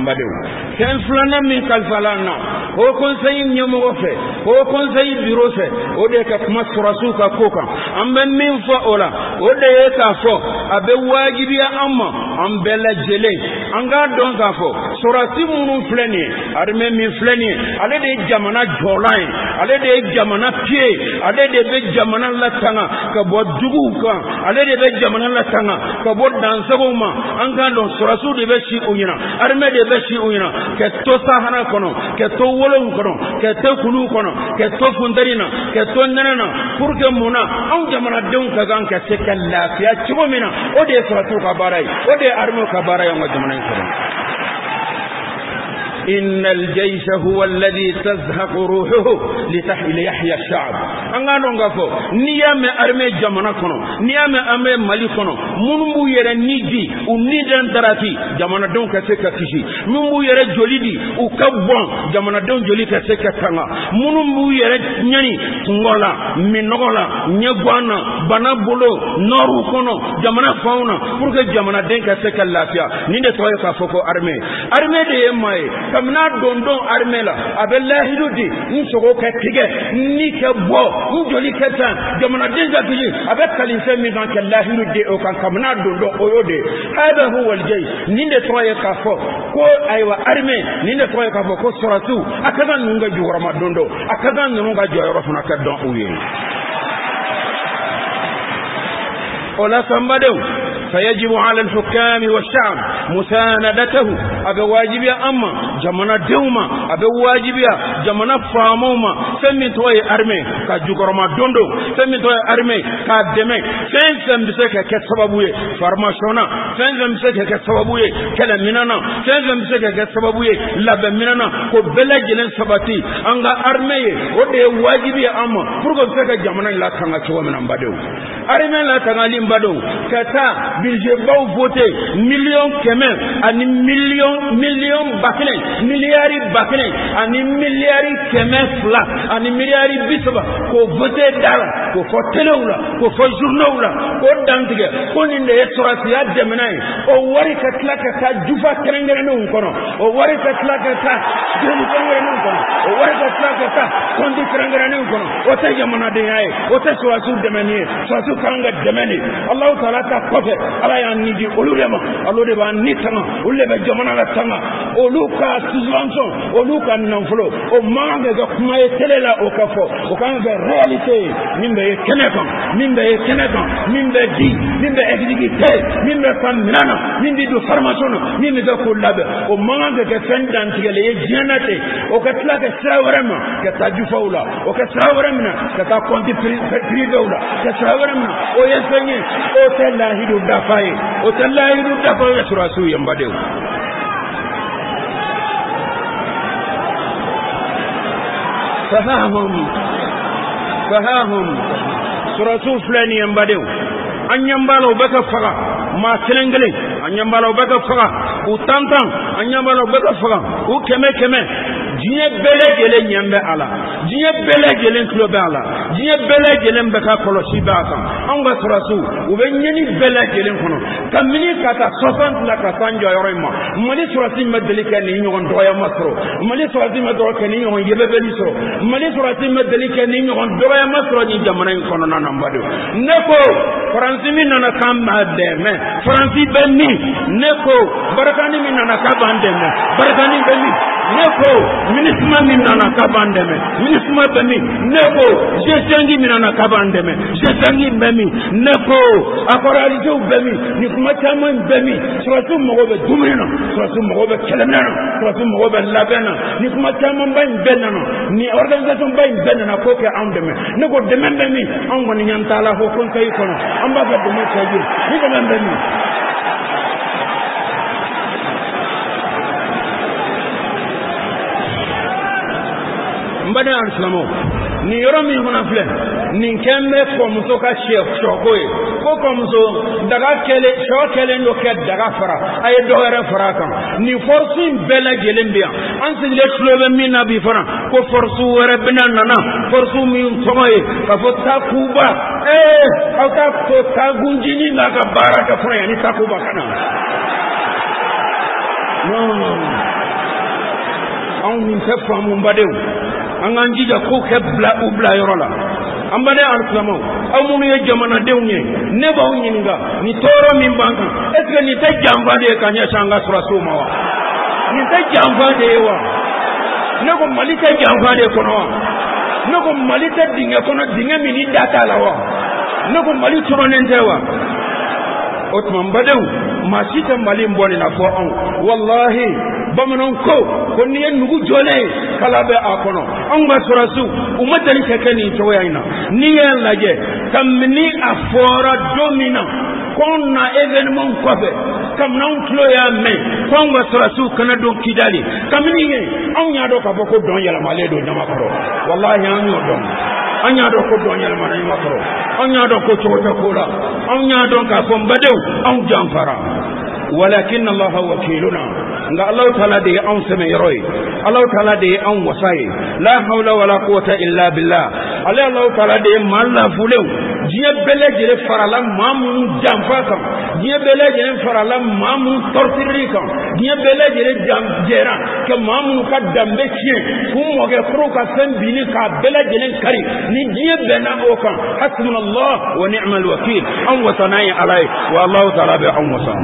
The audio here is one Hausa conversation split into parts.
Mbadeu ken fulana min kalfalana o conseil nyamo fe o conseil bureau fe o de ka kuma surasu ka koka ambe min fa ola o de ka fo abe wajibi amma ambela jele anga don ka fo surasi munu fleni arme min fleni ale de jamana jolai ale de jamana pie ale de be jamana latanga ka bo dugu kan ale de be jamana latanga ka bo dansago ma anga don surasu de be shi unyina arme de beshi uina ke to sahana kono ke to wolon kono ke to kulu kono ke to fundarina ke to nanana pour que mona on jamana deun ka gan ka se kala fiya chibo mina o de suratu ka barai o de armo ka barai on jamana kono إن الجيش هو الذي تزهق روحه ليحيى الشعب أنغانو غافو نيام أرمي جمانا كنو نيام أرمي مالي كنو منبو يرى نيجي ونيدان دراتي جمانا دون كسيكا كيشي منبو يرى جوليدي وكبوان جمانا دون جولي كسيكا كانا منبو يرى نياني تنغولا منغولا نيغوانا بنابولو نورو كنو جمانا فاونا پورك جمانا دين كسيكا لافيا نيدي توي كافوكو أرمي دي يماي kamna dondon armela abellahi dudi nsogo ka tige ni ke bo njoli ketan jamana denga tiji abekali se mi kan kallahi dudi o kan kamna dondon oyode hada huwa aljay ninde toye ka fo ko aywa arme ninde toye ka fo ko suratu akaza nunga jurama dondo akaza nunga joyoro funa ka don uye ola sambadeu فيجب على الحكام والشعب مساندته أبي واجب يا أما جمنا دوما أبي واجب يا جمنا فاموما سمي توي أرمي كجوكرما دوندو سمي توي أرمي كدمي سين بسك كسببوي فارماشونا سين بسك كسببوي كلامنا سين بسك كسببوي لابمنا كبلا جلن سباتي أنغا أرمي ودي واجب يا أما فرقو بسك جمنا لا كanga چوا منام بدو أرمي لا كanga لين بدو كتا budget baw voté million kemen ani million bakene milliard bakene ani milliard kemen fla ani milliard bisaba ko voté dala ko telewla ko journawla ko dantige ko ninde estorasiya demenay o wari katlaka ta jufa kerengere no kono o wari katlaka ta dum kerengere no kono o wari katlaka ta kondi kerengere no kono o te jamana de ay o te soasu demeni soasu kanga demeni Allah taala ta kofe ala ya nidi olulema alode ba nitanga ulebe jamana la tanga oluka subvention oluka nanflo o mange ga kuma etelela o kafo o kan ga réalité mimbe keneka mimbe di mimbe exécuté mimbe familana mimbe do formation mimbe ga ko labe o mange ga fendantigele ye jenate o ka tlaka sawarama ka tajufaula o ka sawaramna ka konti priveula ka sawaramna o yesenye o telahidu dafai o telahidu dafai surasu yambadeu فهاهم سورة فلان ينبدو أن ينبالو بك فغا ما تلنجلي أن ينبالو بك فغا وطنطن أن ينبالو بك فغا وكما jiye bele gele nyambe ala jiye bele gele klobe ala jiye bele gele mbeka kolosi baka anga surasu ubenyeni bele gele kono kamini kata 60 la kasanjo yorema mali surati madelika ni nyon doya masro mali surati madelika ni nyon yebebeli sro mali surati madelika ni nyon doya masro ni jamana kono na nambado neko franci min na kamba deme franci benni neko barakani min na kabandeme barakani benni neko ministre min nana kabandeme ministre bemi neko jesengi min nana kabandeme jesengi bemi neko akorali jo bemi ni kuma tama bemi suratu mogobe dumrina suratu mogobe kelemena suratu mogobe labena ni kuma tama ban benana ni organisation ban benana ko ke andeme neko demen bemi an woni nyantala ho kon kay kono amba ga dum taji ni demen bemi mbada al-islamo ni yoro mi hona fle ni kemme ko muso ka chef chokoy ko muso daga kele chokele ndo ke daga fara ay do re fara kan ni force bela gelembia an se le chlobe min nabi fara ko force wore benana force mi tomoy ka fota kuba auta to tagunjini na ka baraka fara yani takuba kana non an min ta famu badew an an jija ko ke bla yorola an bade alfamo amunu ye jamana dewnye ne ba unyinga ni toro min banka est-ce que ni ta jamba de kanya sanga sura suma wa ni ta jamba de wa ne ko malika jamba de kono wa ne ko malika dinga kono dinga mini data la wa ne ko mali toro nente wa otman badew ma sita mali mboni na fo an wallahi bamanon ko ni en nugu jole kala be akono an ga surasu umatani kekeni to wayna ni en laje tamni afora domina konna evenement kobe kam non klo ya me kon ga surasu kana don kidali kamni nge an nya do ka boko don yala male do dama ko wallahi an yo don an nya do ko don yala male makro an nya do ko chota kola an nya do ka fon badew an jamfara ولكن الله وكيلنا ان الله تعالى دي ان سميروي الله تعالى دي ان وصاي لا حول ولا قوه الا بالله الله تعالى دي مالا فولو جيه بلجره فرلا مامون جامفاكم جيه بلجره فرلا مامون تورتريكم جيه بلجره جامجرا كمامون كدامبه تشي كوموغه فروكا سنبيني كا بلجره كاري ني جيه بنا اوكان حسبنا الله ونعم الوكيل ان وصناي عليه والله تعالى بهم وصان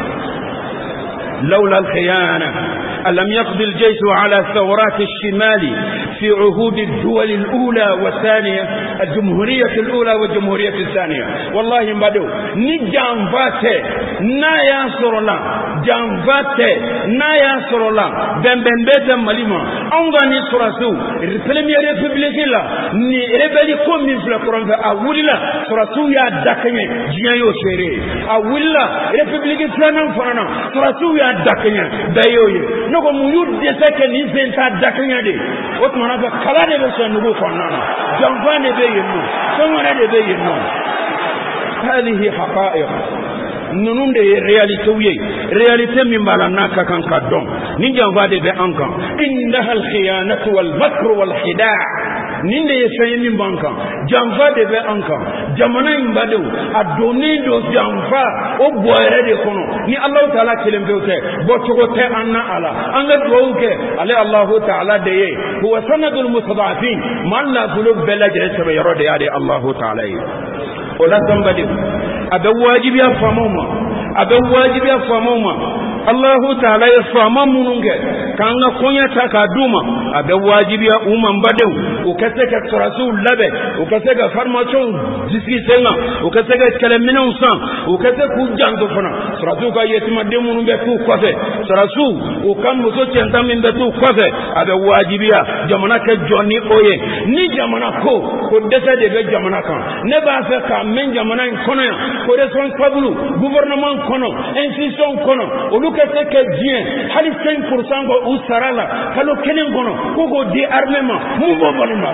لولا الخيانة ألم يقضي الجيش على ثورات الشمال في عهود الدول الأولى والثانية الجمهورية الأولى والجمهورية الثانية والله مبادو نجام فاتي نا ينصر الله جام فاتي نا ينصر الله بن بيتا مليما أنغاني سراسو البريمير ريبوبليك لا ني ريبلي كومين في القرآن أولا سراسو يا داكني جيان يو سيري أولا ريبوبليك فلانا فلانا سراسو يا داكني دايوي نقول ميود دسك نيزين تا داكني دي وتمنا بكلا دي بس نقول فنانا جنفان دي بينو سمنا دي بينو هذه حقائق نونون دي رياليتي من بالنا كان كدون ني جنفا دي بانكا انها الخيانه والمكر والخداع ninde yesanye min banka jamfa de be anka jamana imbadew adoni do jamfa o boyere de kono ni Allah taala kelembe ote botogo te anna ala anga doke ale Allah taala de ye huwa sanadul mustada'afin man la zulub belaje sabe yorode yade Allah taala yi ola tambade abe wajibi ya famoma Allah taala ya fama mununge kanga konya takaduma abe wajibi ya umman badew ukaseka surasul labe ukaseka formation discisenga ukaseka kalamina usan ukaseka jango fana surasul ka yetima demunu be ku kwafe surasul ukam muso centa min be tu kwafe abe wajibiya jamana ka joni oye ni jamana ko desa de be jamana kan ne ba fa ka men jamana kono ya ko responsable gouvernement kono institution kono ukaseka bien hali 5% go usarala kalo kenen kono ko go di armement mu bo bani ma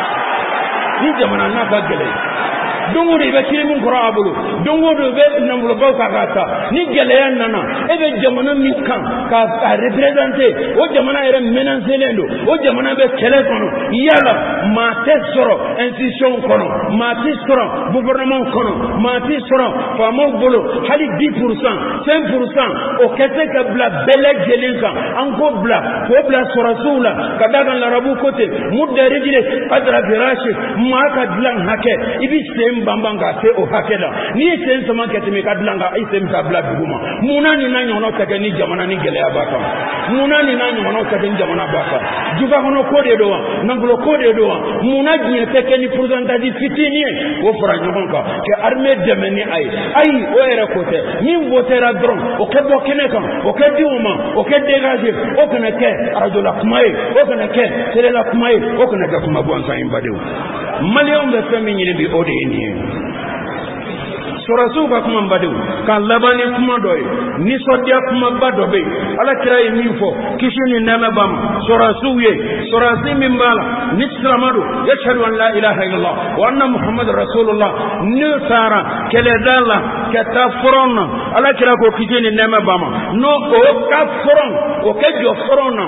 ni jamana na ba gele dongo de be kirimin qura abulu dongo de be nambulo ba ka ni gele yan nana e be jamana mi kan ka representer o jamana ere menancelendo o jamana be kele kono yala ma tesoro institution kono ma tesoro gouvernement kono ma tesoro famo bolo hali 10% 5% o kete ka bla bele gelenka anko bla ko bla sorasula kadaga la rabu kote mudda rijile qadra firashi ma ka dlan hake ibi mbambanga se o hakela ni sen sama ketime kadlanga isem tabla duguma munani na nyono take ni jamana ni gele abaka munani na nyono take ni jamana abaka juga kono kode doa nangulo kode doa munaji take ni pourcentage fitini wo fra nyogonka ke armée demeni ay o era côté min votera dron o ke bokene kan o ke diuma o ke dégager o kana ke radio la kumaye o kana ke tele la kumaye o kana ka kuma bonsa imbadew malion be femini bi ode ni surasu ka kuma mbadu kan labani kuma doy ni sodia kuma badobe ala kirai mifo kishini nama bam surasu ye surasi mimbala nisramadu yashhadu an la ilaha illallah wa anna muhammadar rasulullah ni sara kele dalla katafrona ala kira ko kishini nama bam no o kafron o kejo frona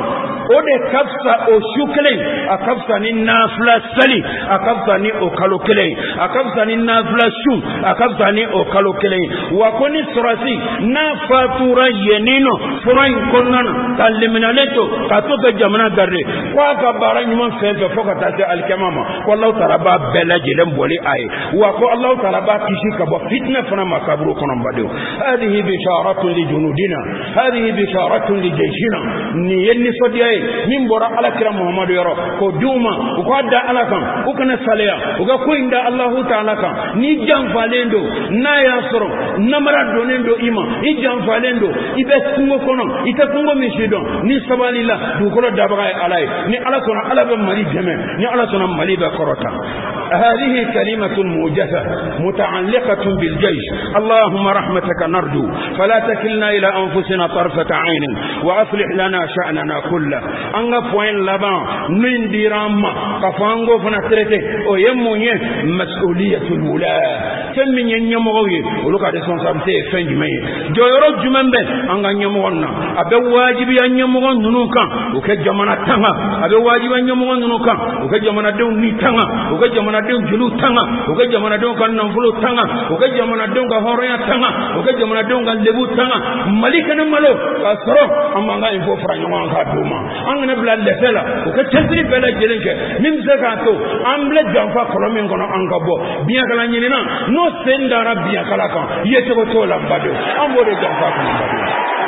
o de kafsa o shukle akafsa ni nafla sali akafsa ni o kalokle akafsa ni nafla shu akafsa ni o kalokle wa koni surasi na fatura yenino furan konnana kaliminaleto katoka jamana garre kwa ka baranyuma fenfe fokata ta alkamama wallahu ta'ala ba belajelen boli ay wa ko Allah ta'ala ba kishika ba fitna fana makabru kono mbado hadhihi bisharatun li junudina hadhihi bisharatun li jayshina ni yenni fodiye min bora ala kira muhammadu yaro ko duma ko adda ala kan ko kana salaya ko ko inda Allah ta'ala kan ni jam falendo na yasro namara donendo ima i jam falendo ibe sungo kono ita sungo mishido ni sabalila du ko dabaga alay ni ala sona ala be mari jeme ni ala sona mali be korota هذه كلمة موجزة متعلقة بالجيش اللهم رحمتك نرجو فلا تكلنا إلى أنفسنا طرفة عين وأصلح لنا شأننا كله أنغا فوين لبان من ديرام كفانغو فنترته ويموني مسؤولية الولاة كمن ينمغوي ولوكا دي سونسابتي فنجمي جو يرو جمنبه أنغا ينمغونا أبي واجب ينمغون ننوكا وكجمنا تنغا أبي واجب ينمغون ننوكا وكجمنا دون تنغا وكجمنا don julu tanga uga jamana don kan nan fulu tanga uga jamana don ga horoya tanga uga jamana don ga lebu tanga malika nan malo kasro amma ga info franyo an ka duma an ne bla le fela uga tasri bela jelenke min zakato amble jamfa kolomin gono an ga bo biya kala nyina no senda rabbiya kala kan yete ko to lambado ambo de jamfa kan lambado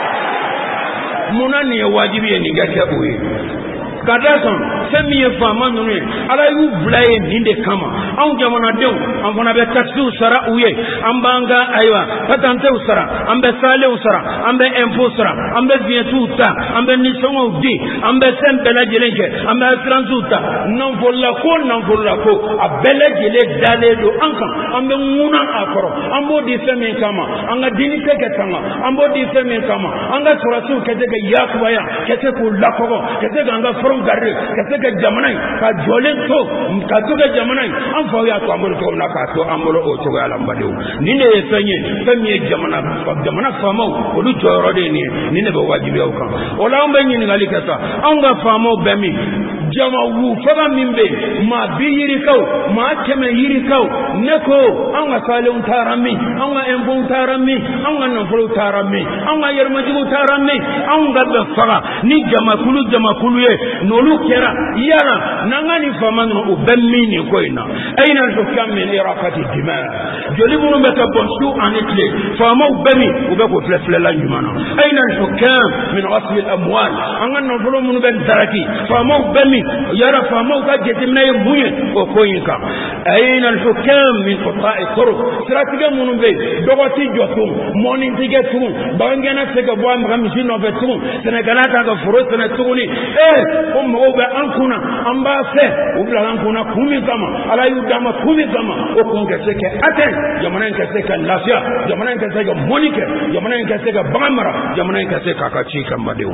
munani wajibi ni gata uyi kadasan semiye fama nunu ala yu blaye ninde kama an jamana dew an fana be taxi sara uye an banga aywa patante usara an be sale usara an be info sara an be vietu ta an be nisongo di an be sembela jelenke an be transuta non volla ko a bela jele dale do anka an be nguna akoro an bo di semi kama an ga dini tege kama an bo di semi kama an ga surasu kete ga yakubaya kete ko lakoko kete ga anga garre ka saka jamanai ka jolen to ka tuga jamanai an fa ya to amul to na ka to amul o to ya lambade ni ne sanye jamana famau o du joro de ni ne ba wajibi o kan o la on be ni ngali ka sa an ga famau be mi jama wu fa mimbe ma bi yiri kaw ma keme yiri kaw ne ko an ga salun tarami an ga embon tarami an ga nan fulu tarami an ga yermaji tarami an ga da fara ni jama kulu ye nolu kera yala nangani famanu ubemmini koina aina al-hukam min iraqati dima jolibu mbeka bonsu anitle fama ubemi ubeko flefle la nyumana aina al-hukam min ghasl al-amwal angana fulu mun ben daraki fama ubemi yara fama ukajete mnaye muye okoyinka aina al-hukam min qata'i turuq siratiga mun be dogoti jotum morning tige tum bangena tega bwa mgamisi no betum senegalata ga furo senetuni umma obe ankuna ambase ubla ankuna kumi kama ala yudama kumi kama okunga seke ate jamana nkaseka lafia jamana nkaseka monike jamana nkaseka bamara jamana nkaseka kachika mbadeu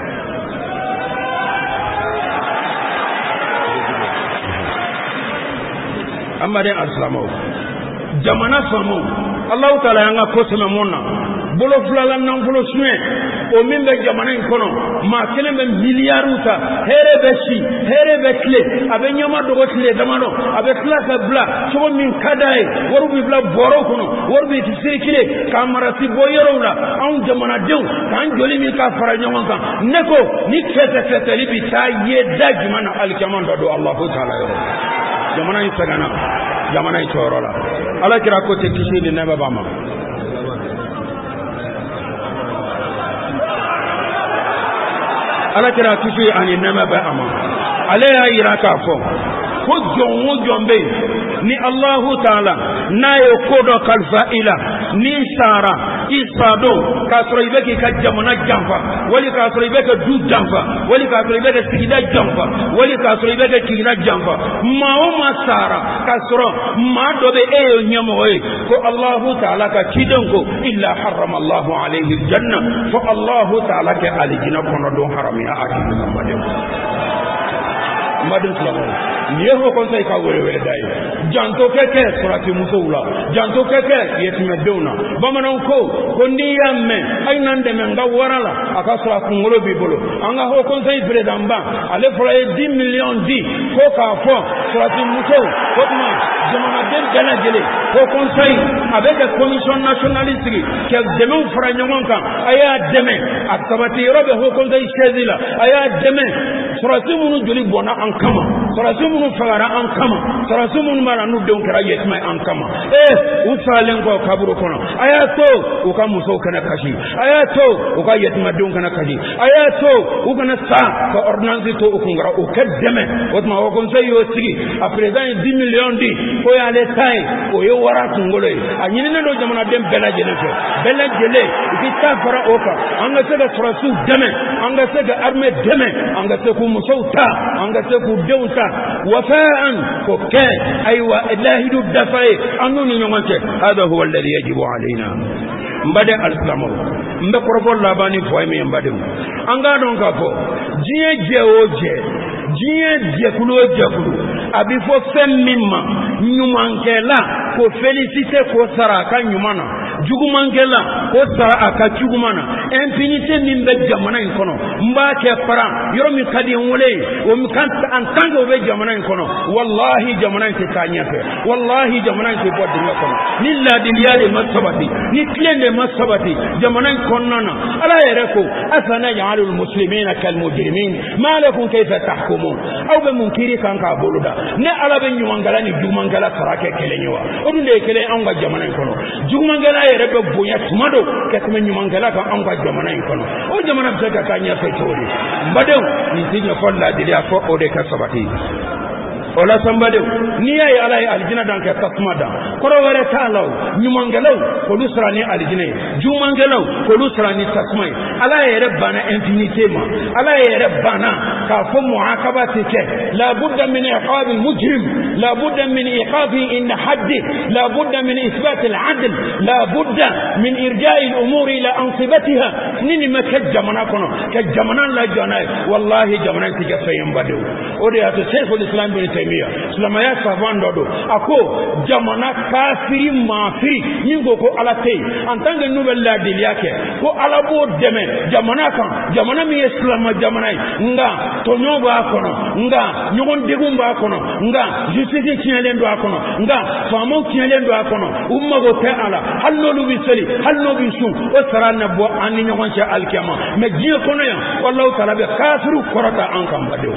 amade aslamo jamana famu Allah taala yanga kosema monna bolo fulala nan bolo suwe o min be jamana kono ma kelen be miliaruta here be kle abe nyama dogo kle damano abe klasa bla so min kadai waru bi bla boro kono waru bi tisiri kle kamara si boyoro la an jamana dew kan joli mi ka fara nyama kan neko ni kete libi ta ye dajmana alkaman do Allah taala yo jamana isagana jamana itorola ala kira ko te kishini na babama ala kira kisi ani nama ba ama ale ya iraka fo ko jombe ni Allah taala nayo kodo kalfaila ni sara isado kasro ibeki ka jamana jamfa wali kasro ibeki du jamfa wali kasro ibeki sigida jamfa wali kasro ibeki kigida jamfa mauma sara kasro ma dobe eyo nyamo ko Allah taala ka kidanko illa harrama Allah alayhi aljanna fa Allah taala ka alijina kono do haramina akina mbade madin salamo ni ho conseil ka wele dai janto keke surati musula janto keke yetime dewna bamanon ko ndiyamme ay nande men ga warala aka sura kungolo bibolo anga ho conseil président ba ale fora 10 millions di ko ka fo surati muso ko tuma jamana den gana jele ko conseil avec la commission nationaliste qui demain fera nyongon kan aya demain akabati robe ho conseil chezila aya demain surati munu joli bona an kama surati munu fagara an kama surati munu mara nu don kara yetma an kama ufalen ko kaburu kono aya to o ka muso kana kashi aya to o ka yetma don kana kashi aya to o kana sa ko ordonnance to o kungara o kaddeme o ma o conseil yo sigi a président 10 millions di ko ya le tay o yo wara kungolo anyini ne do jamana dem bela jele ki ta fara o ka anga se da surasu deme anga se da armée deme anga se ku muso ta anga se ku dewta wafa'an ko ke aywa ilahidu dafai anuni nyongonte hada huwa alladhi yajibu alaina mbade alislamu mbe propos labani foyme mbade anga don ka fo jiye kulu abifo femmima nyumankela ko féliciter ko saraka nyumana jugumankela ko saraka jugumana infinité min be jamana in kono mbake para yoro mi kadi wole o mi kan an tango be jamana in kono wallahi jamana in tanyafe wallahi jamana in bodde kono lilla diliyade masabati ni klende masabati jamana in konnana ala yereko asana ya'alul muslimina kal mujrimin ma lakum kayfa tahkumun aw be munkiri kan ka boluda ne ala be nyumangala ni jugumangala sarake kelenyowa odunde kele an ga jamana in kono jugumangala yere be bonya tumado ke kuma nyumangala kan an ga jamana in kono o jamana be ka tanya fe tori mbadew ni tinya folla dilia fo o de ka sabati ola sambade ni ay alay aljina dan ka tasmada koro wara talaw nyumangalaw ko lusrani aljina jumangalaw ko lusrani tasmai alay rabbana infinité ma alay rabbana ka fo muaqabati ke la budda min iqab almujrim la budda min iqabi in hadd la budda min ithbat al'adl la budda min irja'i al'umur ila ansibatiha nini makajamana kono kajamana la janay wallahi jamana tijafayen badu ode ato shaykhul islam bin Sulama ya savando do ako jamana kafiri mafiri ningo ko alate en tant que nouvelle la diliake ko alabo deme jamana kan jamana mi islam jamana nga tonyo ba kono nga nyogon degum ba kono nga justice tielen do akono nga famo tielen do akono umma go te ala hallo lu bi sali hallo bi su o sarana bo anni nyogon cha alkiyama me jiye kono ya wallahu taala be kafiru korata an kan bado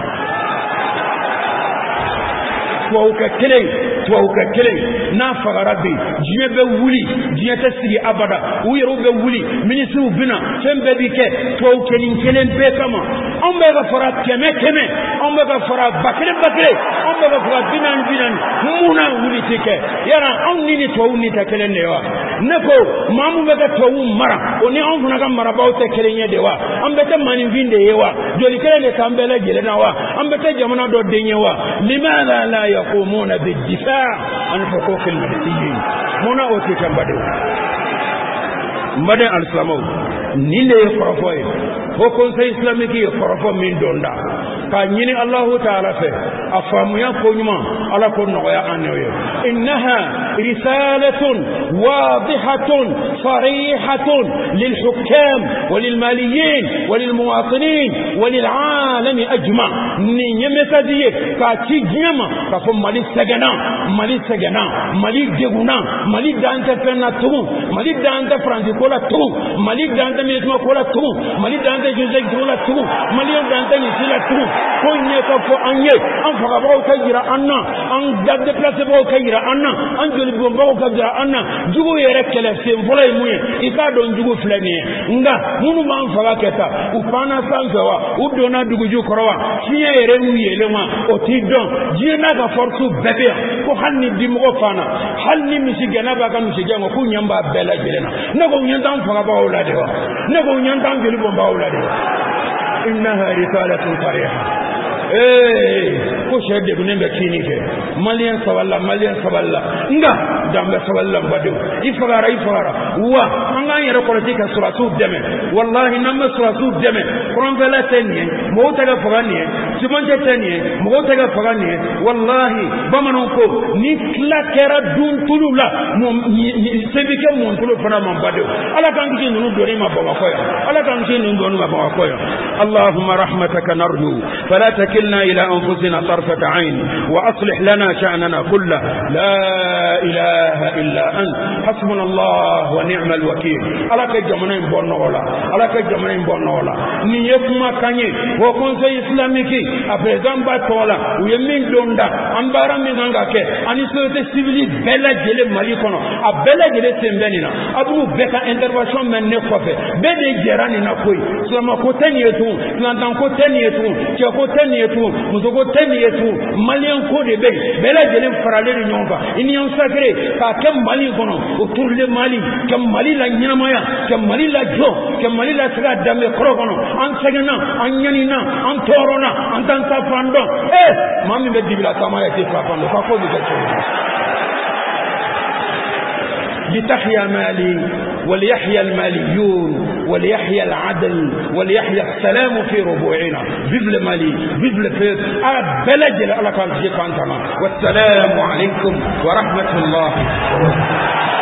tuwauka kelen na fagarabe jiye be wuli jiye ta sigi abada uyero be wuli ministru bina sembe bike tuwauke kelen be kama on be ga fara keme on be ga fara bakre on be ga fara binan muna wuli tike yara on ni tuwau ni ta kelen ne wa nako mamu be ga tuwau mara oni on funa ga mara ba o te kelen ye de wa on be ta manin vinde ye wa joli kelen ne kambela gele na wa on be ta jamana do denye wa limana la يقومون بالدفاع عن حقوق المدنيين منا اوتي كمبدو مدن الاسلامو نيلي فرفوي هو conseil islamique فرفو من دوندا كاني الله تعالى في افامو يا كونيما على كون نويا انوي انها رساله واضحه صريحه للحكام وللماليين وللمواطنين وللعالم اجمع ني مسديه كاتي جيما كفو مالي سغنا مالي دغونا مالي دانتا فنا تو مالي دانتا فرانسي كولا تو مالي دانتا ميتما كولا تو مالي دانتا جوزيك كولا تو مالي دانتا نيسلا تو كوني كفو انيه ان فغبو كجرا انا ان داد بلاصه بو كجرا انا ان جولي بو كجرا انا جوغو يركله سيم فلاي موي ika don jugo flani nga munu man faga keta upana sanzawa udona duguju korowa kiye yere wuyele ma otidon jina ga fortu bebe ko hanni dimgo fana halni misigana ba kan misigango ku nyamba bela jelena nego nyanda faga ba ulade wa nego nyanda ngeli bomba ulade innaha risalatun sariha ko shede bunembe kinike malien saballa nga dambe saballa badu ifara wa anga yere politique suratu deme wallahi namma suratu deme quran vela tenye mo taga fogani simanje tani mo tega fagani wallahi bamano ko ni kla kera dun tulula mo sebike mo tulu fana man bado ala kan ki nunu dori ma baba ko ala kan ki nunu dori ma baba ko allahumma rahmataka narju fala takilna ila anfusina tarfat ayn wa aslih lana sha'nana kullahu la ilaha illa ant hasbuna allah wa ni'mal wakeel ala ka jamana bonno wala ala ka jamana bonno wala ni yekuma kanye wo conseil islamique après gamba tola ou yemin donda ambara mi ganga ke ani société civile bella jele mali kono a bella jele tembenina abu beka intervention men ne ko fe be de jerani na koy sama ko tani etu nandan ko tani etu ke ko tani etu muzo ko tani etu malien ko de be bella jele farale ni nyonga ini on sacré ka ke mali kono autour le mali ke mali la nyamaya ke mali la jo ke mali la sira dame kro kono an segena an nyanina an torona an tanta fando mami be dibila kama ya ke fando fa ko bi لتحيا مالي وليحيا الماليون وليحيا العدل وليحيا السلام في ربوعنا بذل مالي بذل فيض بلد على كان والسلام عليكم ورحمة الله وبركاته